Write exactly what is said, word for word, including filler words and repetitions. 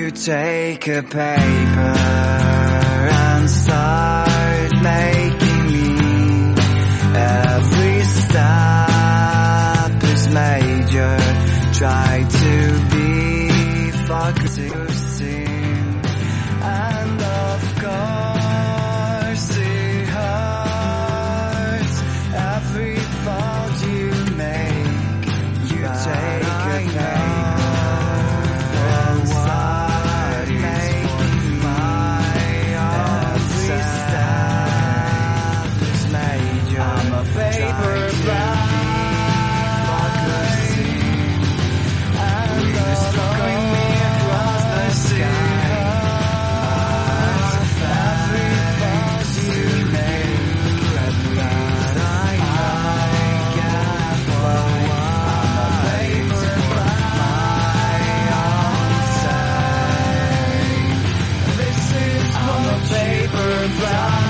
You take a paper and start making me. Every step is major. Try to be fucking seen. And of course it hurts. Every fault you make. You take a paper. Paper brown.